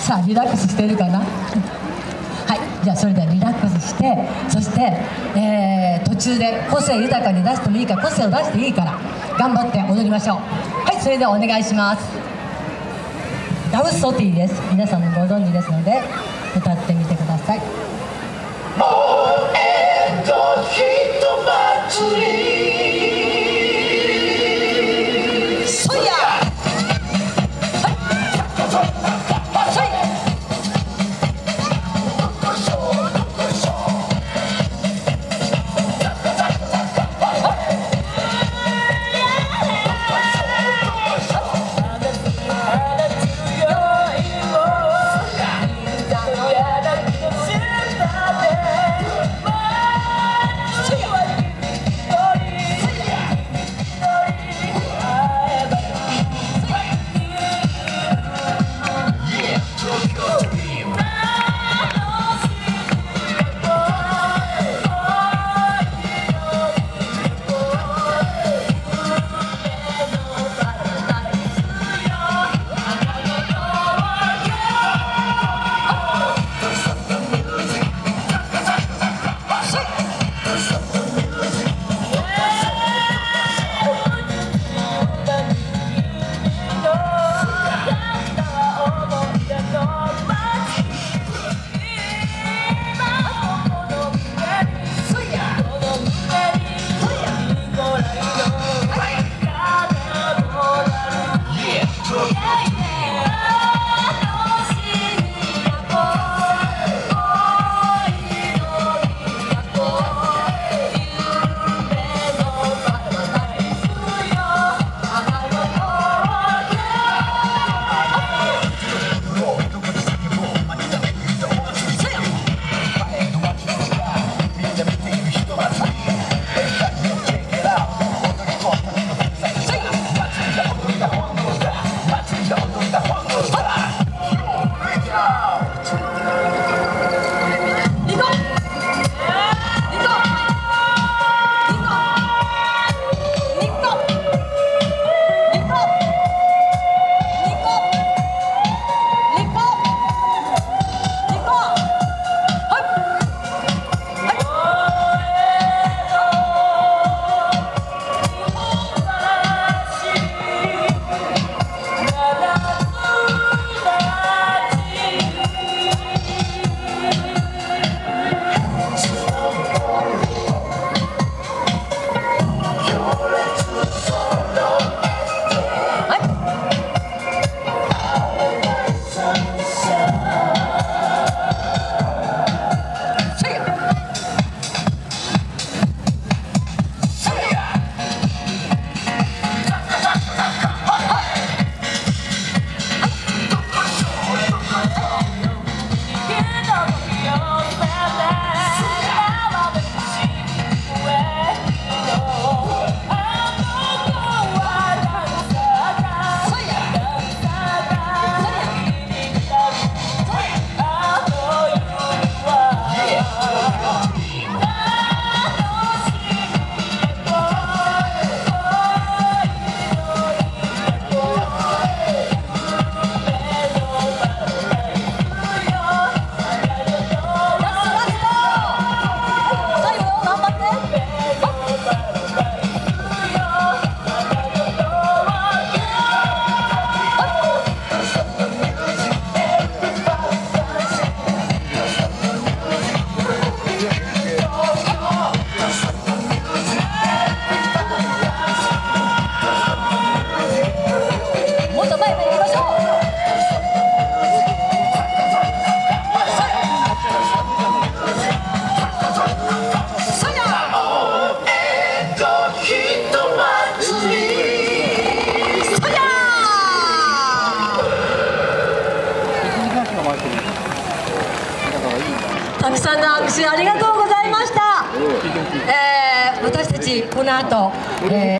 さあリラックスしているかな。はい、じゃあそれではリラックスして、そして、途中で個性豊かに出してもいいから、個性を出していいから頑張って踊りましょう。はい、それではお願いします。ダウソティです。皆さんもご存知ですので歌ってみてください。たくさんの拍手ありがとうございました。私たちこの後、